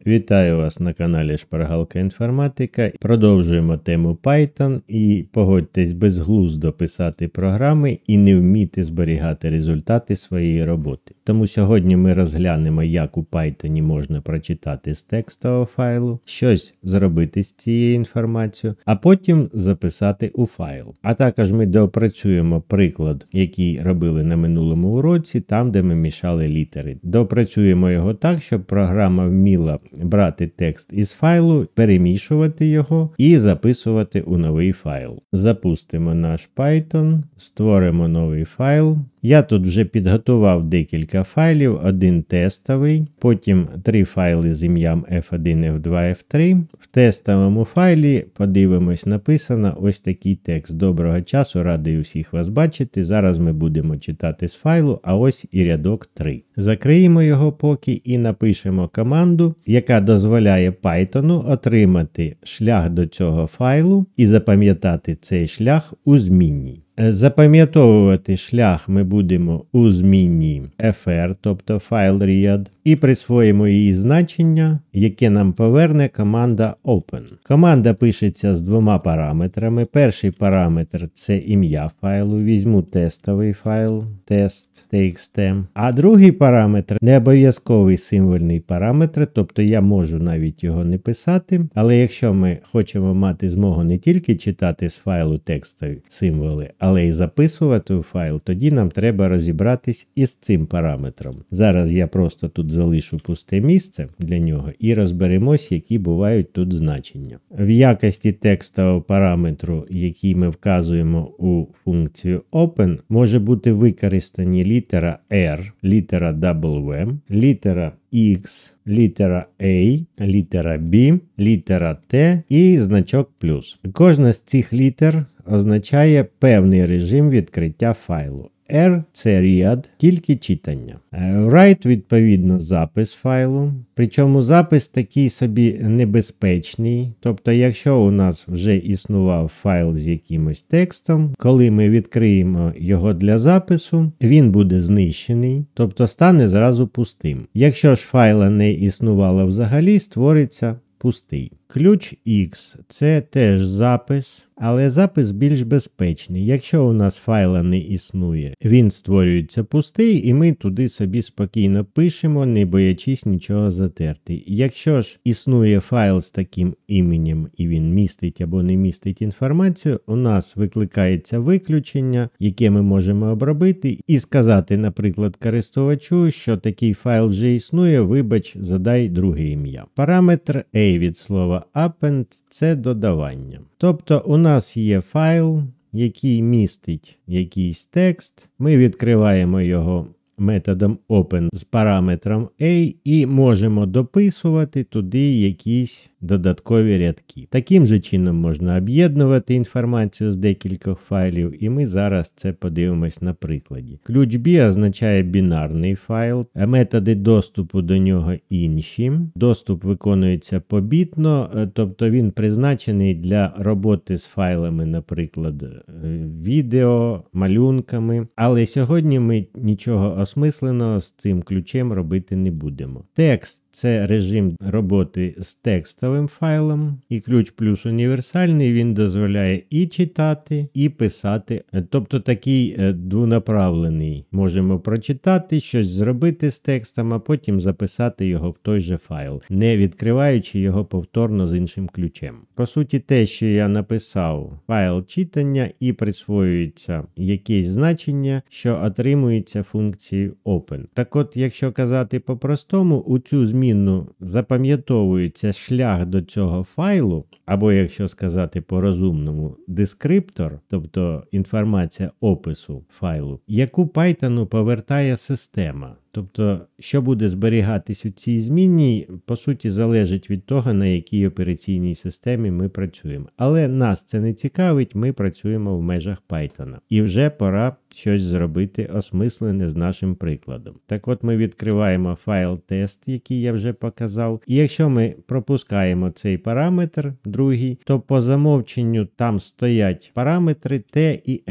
Вітаю вас на каналі Шпаргалка Інформатика. Продовжуємо тему Python і погодьтесь безглуздо писати програми і не вміти зберігати результати своєї роботи. Тому сьогодні ми розглянемо, як у Python можна прочитати з текстового файлу, щось зробити з цією інформацією, а потім записати у файл. А також ми доопрацюємо приклад, який робили на минулому уроці, там де ми мішали літери. Доопрацюємо його так, щоб програма вміла брати текст із файлу, перемішувати його і записувати у новий файл. Запустимо наш Python, створимо новий файл. Я тут вже підготував декілька файлів, один тестовий, потім 3 файли з ім'ям F1, F2, F3. В тестовому файлі, подивимось, написано ось такий текст. Доброго часу, радий усіх вас бачити. Зараз ми будемо читати з файлу, а ось і рядок 3. Закриємо його поки і напишемо команду, яка дозволяє Python отримати шлях до цього файлу і запам'ятати цей шлях у змінній. Запам'ятовувати шлях ми будемо у змінній fr, тобто файл read, і присвоїмо її значення, яке нам поверне команда open. Команда пишеться з двома параметрами. Перший параметр – це ім'я файлу, візьму тестовий файл, test.txt. А другий параметр – не обов'язковий символьний параметр, тобто я можу навіть його не писати, але якщо ми хочемо мати змогу не тільки читати з файлу текстові символи, але й записувати у файл, тоді нам треба розібратись із цим параметром. Зараз я просто тут залишу пусте місце для нього і розберемось, які бувають тут значення. В якості текстового параметру, який ми вказуємо у функцію open, може бути використані літера R, літера W, літера X, літера A, літера B, літера T і значок плюс. Кожна з цих літер означає певний режим відкриття файлу. R – це read, тільки читання. Write, відповідно, запис файлу. Причому запис такий собі небезпечний. Тобто, якщо у нас вже існував файл з якимось текстом, коли ми відкриємо його для запису, він буде знищений, тобто стане зразу пустим. Якщо ж файла не існувало взагалі, створиться пустий. Ключ X – це теж запис, але запис більш безпечний. Якщо у нас файла не існує, він створюється пустий, і ми туди собі спокійно пишемо, не боячись нічого затерти. Якщо ж існує файл з таким іменем, і він містить або не містить інформацію, у нас викликається виключення, яке ми можемо обробити і сказати, наприклад, користувачу, що такий файл вже існує, вибач, задай друге ім'я. Параметр A від слова append – це додавання. Тобто у нас є файл, який містить якийсь текст, ми відкриваємо його методом open з параметром A і можемо дописувати туди якісь додаткові рядки. Таким же чином можна об'єднувати інформацію з декількох файлів, і ми зараз це подивимось на прикладі. Ключ B означає бінарний файл, а методи доступу до нього інші. Доступ виконується побітно, тобто він призначений для роботи з файлами, наприклад, відео, малюнками. Але сьогодні ми нічого осмисленого з цим ключем робити не будемо. Текст – це режим роботи з текстовим файлом, і ключ плюс універсальний, він дозволяє і читати, і писати. Тобто такий двонаправлений. Можемо прочитати, щось зробити з текстом, а потім записати його в той же файл, не відкриваючи його повторно з іншим ключем. По суті, те, що я написав, файл читання і присвоюється якесь значення, що отримується функцією open. Так от, якщо казати по-простому, у цю змінну запам'ятовується шлях до цього файлу, або, якщо сказати по-розумному, дескриптор, тобто інформація опису файлу, яку Python повертає система. Тобто, що буде зберігатись у цій змінній, по суті, залежить від того, на якій операційній системі ми працюємо. Але нас це не цікавить, ми працюємо в межах Python. І вже пора щось зробити осмислене з нашим прикладом. Так от ми відкриваємо файл тест, який я вже показав. І якщо ми пропускаємо цей параметр, другий, то по замовченню там стоять параметри T і R.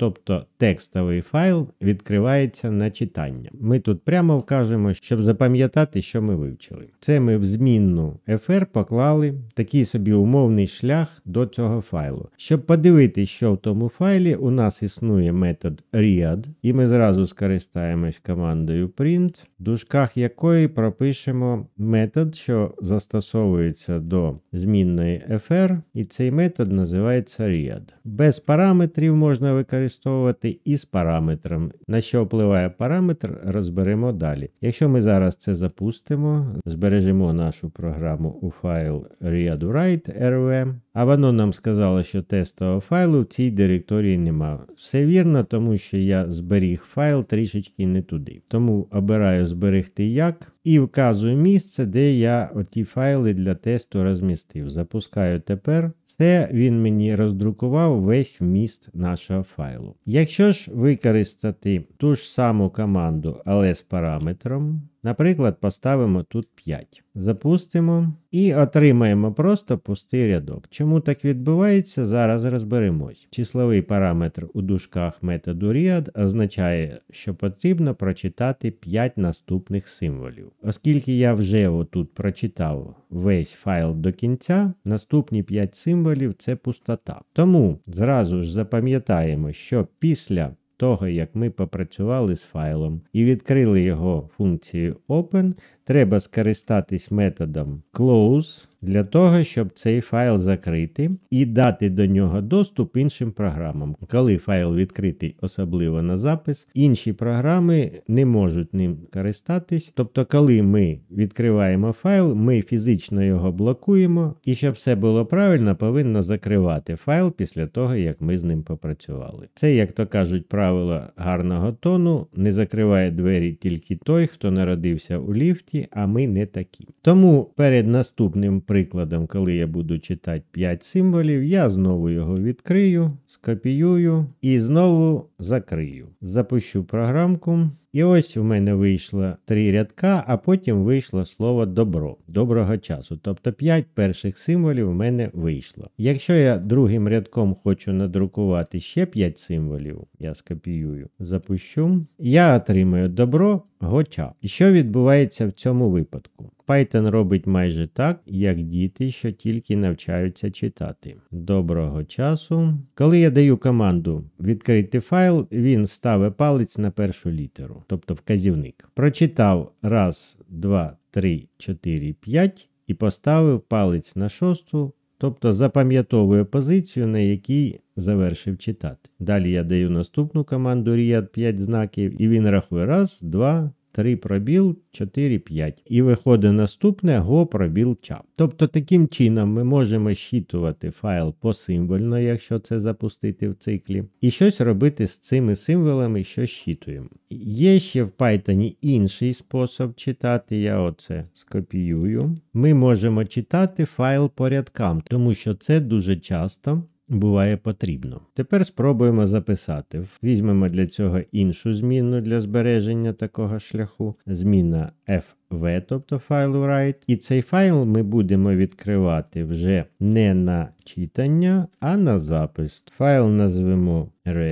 тобто текстовий файл відкривається на читання. Ми тут прямо вкажемо, щоб запам'ятати, що ми вивчили. Це ми в змінну fr поклали такий собі умовний шлях до цього файлу. Щоб подивитися, що в тому файлі, у нас існує метод read, і ми зразу скористаємось командою print, в дужках якої пропишемо метод, що застосовується до змінної fr, і цей метод називається read. Без параметрів можна використовувати і з параметром. На що впливає параметр, розберемо далі. Якщо ми зараз це запустимо, збережемо нашу програму у файл readwrite.rv, а воно нам сказало, що тестового файлу в цій директорії немає. Все вірно, тому що я зберіг файл трішечки не туди. Тому обираю зберегти як і вказую місце, де я оті файли для тесту розмістив. Запускаю тепер. Це він мені роздрукував весь вміст нашого файлу. Якщо ж використати ту ж саму команду, але з параметром, наприклад, поставимо тут 5. Запустимо і отримаємо просто пустий рядок. Чому так відбувається, зараз розберемось. Числовий параметр у дужках методу read означає, що потрібно прочитати 5 наступних символів. Оскільки я вже отут прочитав весь файл до кінця, наступні 5 символів – це пустота. Тому зразу ж запам'ятаємо, що після того, як ми попрацювали з файлом і відкрили його функцією open, треба скористатись методом close для того, щоб цей файл закрити і дати до нього доступ іншим програмам. Коли файл відкритий, особливо на запис, інші програми не можуть ним користатись. Тобто, коли ми відкриваємо файл, ми фізично його блокуємо, і щоб все було правильно, повинно закривати файл після того, як ми з ним попрацювали. Це, як то кажуть, правило гарного тону: не закриває двері тільки той, хто народився у ліфті, а ми не такі. Тому перед наступним прикладом, коли я буду читати 5 символів, я знову його відкрию, скопіюю і знову закрию. Запущу програмку. І ось у мене вийшло 3 рядка, а потім вийшло слово добро. Доброго часу. Тобто 5 перших символів у мене вийшло. Якщо я другим рядком хочу надрукувати ще 5 символів, я скопіюю, запущу, я отримаю добро гоча. І що відбувається в цьому випадку? Python робить майже так, як діти, що тільки навчаються читати. Доброго часу. Коли я даю команду відкрити файл, він ставить палець на першу літеру, тобто вказівник. Прочитав 1, 2, 3, 4, 5 і поставив палець на 6, тобто запам'ятовує позицію, на якій завершив читати. Далі я даю наступну команду read 5 знаків, і він рахує 1, 2, 3 пробіл, 4, 5. І виходить наступне го пробіл чап. Тобто таким чином ми можемо щитувати файл посимвольно, якщо це запустити в циклі, і щось робити з цими символами, що щитуємо. Є ще в Python інший спосіб читати, я оце скопіюю. Ми можемо читати файл по рядкам, тому що це дуже часто буває потрібно. Тепер спробуємо записати. Візьмемо для цього іншу змінну для збереження такого шляху. Зміна fv, тобто файлу write. І цей файл ми будемо відкривати вже не на читання, а на запис. Файл назвемо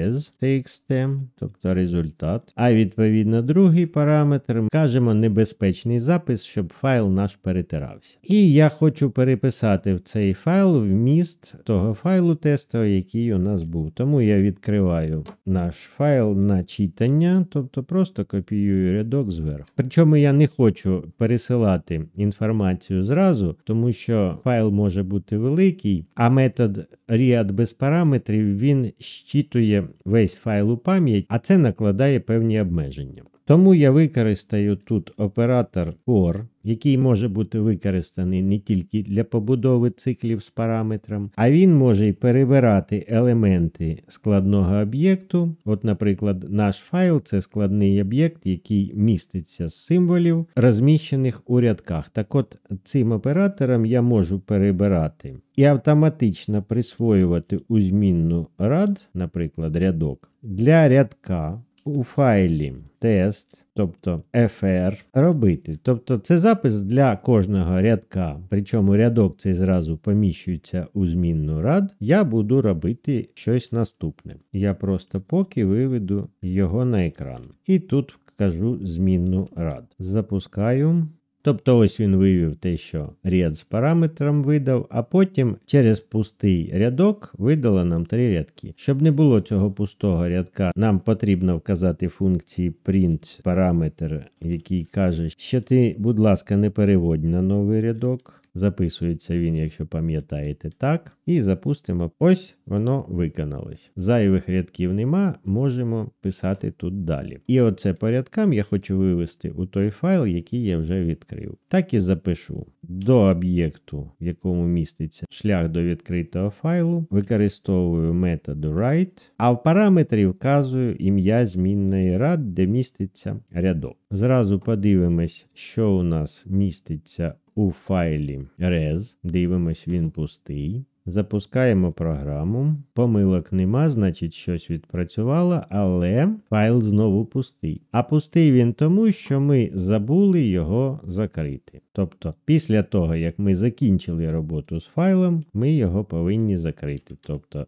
res.txt, тобто результат. А відповідно другий параметр кажемо небезпечний запис, щоб файл наш перетирався. І я хочу переписати в цей файл вміст того файлу тестового, який у нас був. Тому я відкриваю наш файл на читання, тобто просто копіюю рядок зверху. Причому я не хочу пересилати інформацію зразу, тому що файл може бути великий, а метод read без параметрів, він щитує весь файл у пам'ять, а це накладає певні обмеження. Тому я використаю тут оператор for, який може бути використаний не тільки для побудови циклів з параметром, а він може й перебирати елементи складного об'єкту. От, наприклад, наш файл – це складний об'єкт, який міститься з символів, розміщених у рядках. Так от, цим оператором я можу перебирати і автоматично присвоювати у змінну rad, наприклад, рядок, для рядка у файлі тест, тобто fr, робити. Тобто це запис для кожного рядка, причому рядок цей зразу поміщується у змінну рад, я буду робити щось наступне. Я просто поки виведу його на екран. І тут вкажу змінну рад. Запускаю. Тобто ось він вивів те, що ряд з параметром видав, а потім через пустий рядок видало нам 3 рядки. Щоб не було цього пустого рядка, нам потрібно вказати функції print параметр, який каже, що ти, будь ласка, не переводь на новий рядок. Записується він, якщо пам'ятаєте, так. І запустимо. Ось воно виконалось. Зайвих рядків нема, можемо писати тут далі. І оце по рядкам я хочу вивести у той файл, який я вже відкрив. Так і запишу. До об'єкту, в якому міститься шлях до відкритого файлу, використовую метод write, а в параметрі вказую ім'я змінної рад, де міститься рядок. Зразу подивимось, що у нас міститься у файлі res, дивимось, він пустий. Запускаємо програму. Помилок нема, значить щось відпрацювало, але файл знову пустий. А пустий він тому, що ми забули його закрити. Тобто, після того, як ми закінчили роботу з файлом, ми його повинні закрити. Тобто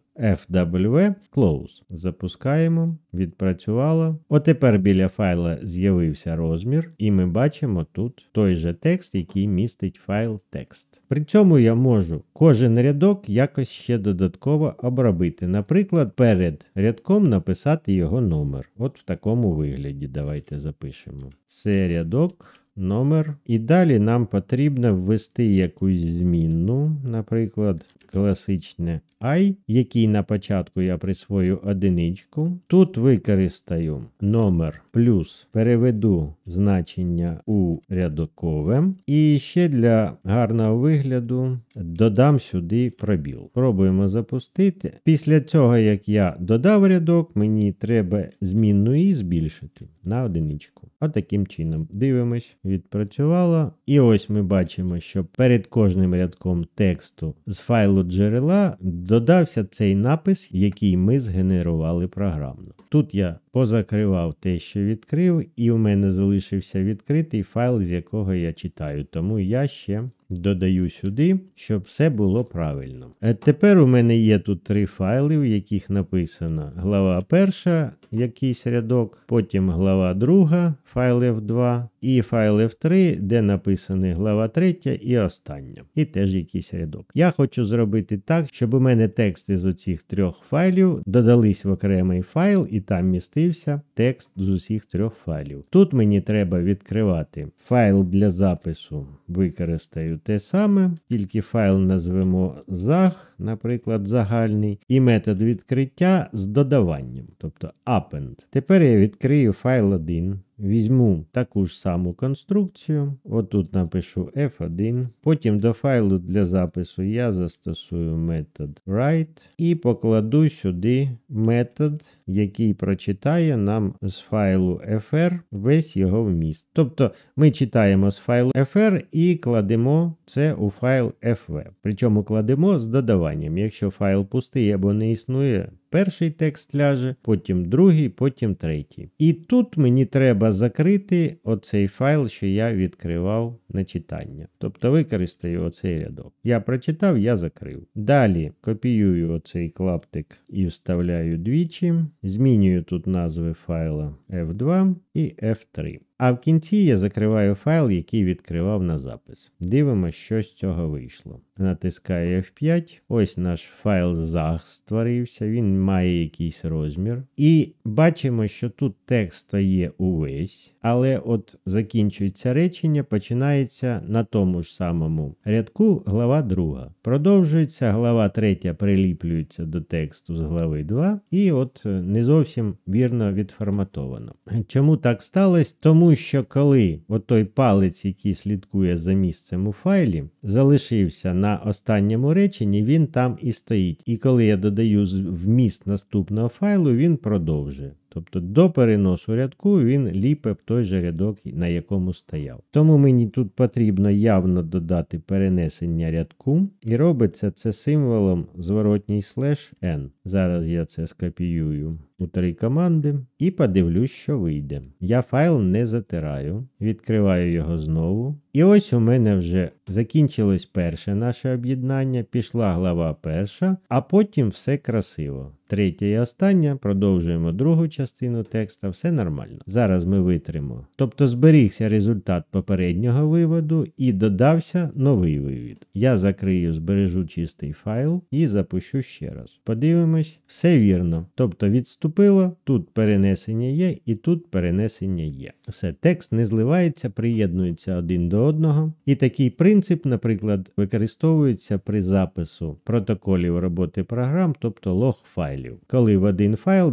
fw close. Запускаємо, відпрацювало. Отепер біля файла з'явився розмір, і ми бачимо тут той же текст, який містить файл текст. При цьому я можу кожен рядок якось ще додатково обробити. Наприклад, перед рядком написати його номер. От в такому вигляді давайте запишемо. Це рядок, номер. І далі нам потрібно ввести якусь змінну, наприклад, класичне i, який на початку я присвою одиничку. Тут використаю номер плюс переведу значення у рядкове. І ще для гарного вигляду додам сюди пробіл. Пробуємо запустити. Після цього, як я додав рядок, мені треба змінну i збільшити на одиничку. Отаким чином. Дивимось, відпрацювало. І ось ми бачимо, що перед кожним рядком тексту з файлу джерела додався цей напис, який ми згенерували програмно. Тут я позакривав те, що відкрив, і у мене залишився відкритий файл, з якого я читаю. Тому я ще додаю сюди, щоб все було правильно. Тепер у мене є тут 3 файли, в яких написано глава 1, якийсь рядок, потім глава 2, файл F2, і файл F3, де написані глава 3 і остання. І теж якийсь рядок. Я хочу зробити так, щоб у мене тексти з оцих 3 файлів додались в окремий файл, і там містився текст з усіх 3 файлів. Тут мені треба відкривати файл для запису, використаю те саме, тільки файл назвемо zag, наприклад, загальний, і метод відкриття з додаванням, тобто append. Тепер я відкрию файл 1, візьму таку ж саму конструкцію, отут напишу f1, потім до файлу для запису я застосую метод write і покладу сюди метод, який прочитає нам з файлу fr весь його вміст. Тобто ми читаємо з файлу fr і кладемо це у файл fv. Причому кладемо з додаванням. Якщо файл пустий або не існує, перший текст ляже, потім другий, потім третій. І тут мені треба закрити оцей файл, що я відкривав на читання. Тобто використаю оцей рядок. Я прочитав, я закрив. Далі копіюю оцей клаптик і вставляю двічі. Змінюю тут назви файла F2 і F3. А в кінці я закриваю файл, який відкривав на запис. Дивимося, що з цього вийшло. Натискаю F5. Ось наш файл zag створився. Він має якийсь розмір. І бачимо, що тут текст є увесь. Але от закінчується речення, починається на тому ж самому рядку глава 2. Продовжується, глава 3 приліплюється до тексту з глави 2. І от не зовсім вірно відформатовано. Чому так сталося? Тому що коли отой палець, який слідкує за місцем у файлі, залишився на останньому реченні, він там і стоїть. І коли я додаю вміст наступного файлу, він продовжує. Тобто до переносу рядку він ліпе той же рядок, на якому стояв. Тому мені тут потрібно явно додати перенесення рядку. І робиться це символом зворотній слеш n. Зараз я це скопіюю у 3 команди і подивлюсь, що вийде. Я файл не затираю, відкриваю його знову. І ось у мене вже закінчилось перше наше об'єднання, пішла глава перша, а потім все красиво. Третя і остання, продовжуємо другу частину текста, все нормально. Зараз ми витримо. Тобто зберігся результат попереднього виводу і додався новий вивід. Я закрию, збережу чистий файл і запущу ще раз. Подивимось, все вірно. Тобто відступило, тут перенесення є і тут перенесення є. Все, текст не зливається, приєднується один до одного. І такий принцип, наприклад, використовується при запису протоколів роботи програм, тобто лог файлів. Коли в один файл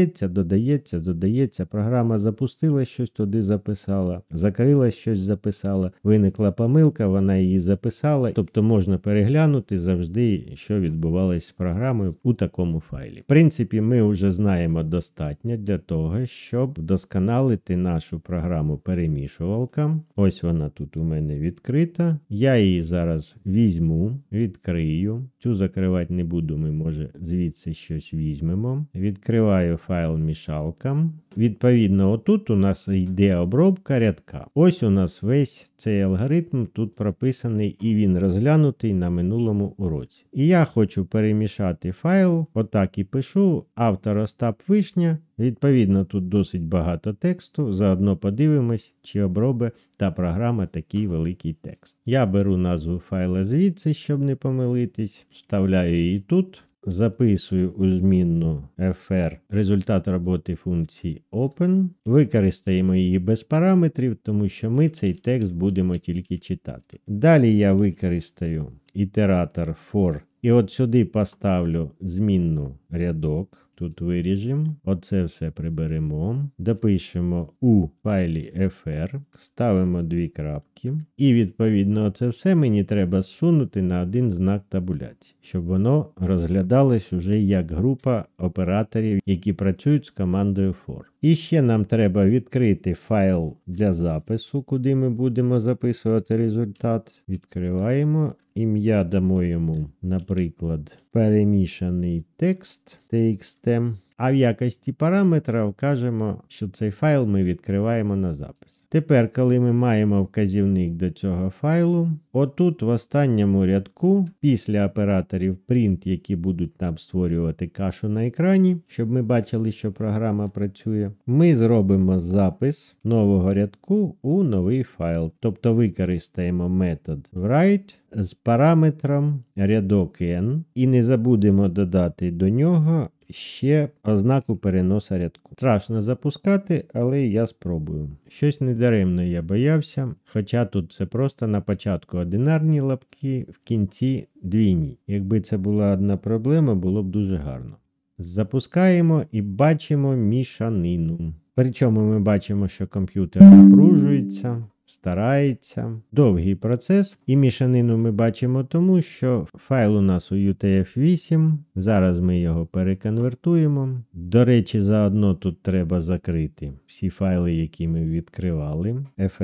додається, програма запустила щось туди записала, закрила щось записала, виникла помилка, вона її записала. Тобто можна переглянути завжди, що відбувалось з програмою у такому файлі. В принципі, ми вже знаємо достатньо для того, щоб вдосконалити нашу програму перемішувалка. Ось вона тут у мене відкрита. Я її зараз візьму, відкрию. Цю закривати не буду, ми може звідси щось візьмемо. Відкриваю файл мішалка. Відповідно, отут у нас йде обробка рядка. Ось у нас весь цей алгоритм тут прописаний і він розглянутий на минулому уроці. І я хочу перемішати файл, отак і пишу, автор Остап Вишня. Відповідно, тут досить багато тексту, заодно подивимось, чи обробить та програма такий великий текст. Я беру назву файла звідси, щоб не помилитись, вставляю її тут. Записую у змінну fr результат роботи функції open. Використаємо її без параметрів, тому що ми цей текст будемо тільки читати. Далі я використаю ітератор for. І от сюди поставлю змінну рядок. Тут виріжемо. Оце все приберемо. Допишемо у файлі fr. Ставимо 2 крапки. І відповідно це все мені треба зсунути на один знак табуляції, щоб воно розглядалось уже як група операторів, які працюють з командою for. І ще нам треба відкрити файл для запису, куди ми будемо записувати результат. Відкриваємо. Ім'я дамо йому, наприклад, перемішаний текст txt. А в якості параметра вкажемо, що цей файл ми відкриваємо на запис. Тепер, коли ми маємо вказівник до цього файлу, отут в останньому рядку, після операторів print, які будуть нам створювати кашу на екрані, щоб ми бачили, що програма працює, ми зробимо запис нового рядку у новий файл. Тобто використаємо метод write з параметром рядок n і не забудемо додати до нього ще ознаку переносу рядку. Страшно запускати, але я спробую. Щось недаремно я боявся, хоча тут це просто на початку одинарні лапки, в кінці двійні. Якби це була одна проблема, було б дуже гарно. Запускаємо і бачимо мішанину. Причому ми бачимо, що комп'ютер напружується, старається. Довгий процес. І мішанину ми бачимо тому, що файл у нас у UTF-8. Зараз ми його переконвертуємо. До речі, заодно тут треба закрити всі файли, які ми відкривали.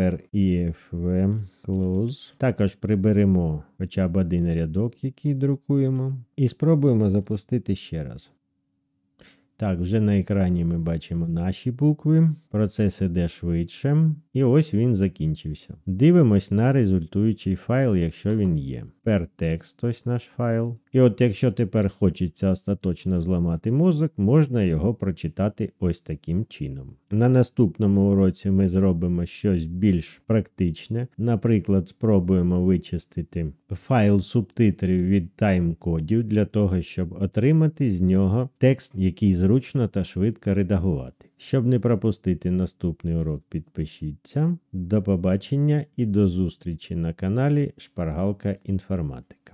FR-IFV close. Також приберемо хоча б один рядок, який друкуємо. І спробуємо запустити ще раз. Так, вже на екрані ми бачимо наші букви. Процес іде швидше. І ось він закінчився. Дивимось на результуючий файл, якщо він є. Per-text, ось наш файл. І от якщо тепер хочеться остаточно зламати мозок, можна його прочитати ось таким чином. На наступному уроці ми зробимо щось більш практичне. Наприклад, спробуємо вичистити файл субтитрів від тайм-кодів для того, щоб отримати з нього текст, який зручно та швидко редагувати. Щоб не пропустити наступний урок, підпишіться. До побачення і до зустрічі на каналі Шпаргалка Інформатики.